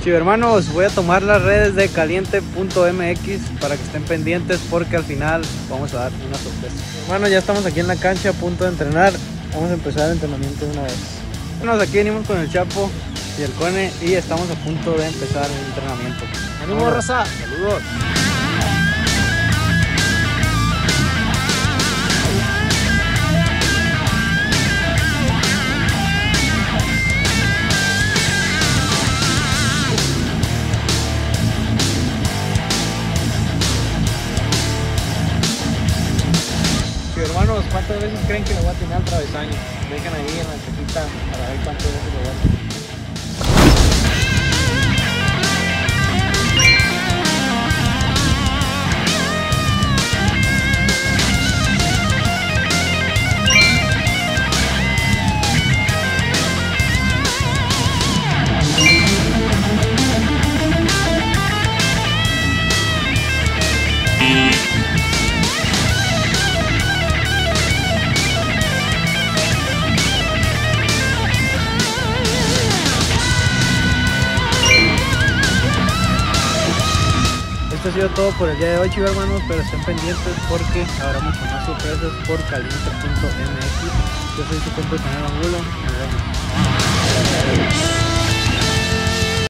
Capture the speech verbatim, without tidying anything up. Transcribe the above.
Chivermanos, voy a tomar las redes de caliente punto m x para que estén pendientes porque al final vamos a dar una sorpresa. Hermano, ya estamos aquí en la cancha a punto de entrenar. Vamos a empezar el entrenamiento de una vez. Bueno, aquí venimos con el Chapo y el Cone y estamos a punto de empezar el entrenamiento. ¡Ánimo, raza! ¡Saludos! Hermanos, ¿cuántas veces creen que le voy a tener al travesaño? Dejen ahí en la cajita para ver cuántas veces lo voy a tener. Esto ha sido todo por el día de hoy, hermanos, pero estén pendientes porque habrá mucho más sorpresas por caliente punto m x. Yo soy su compa Canal Angulo. Nos vemos.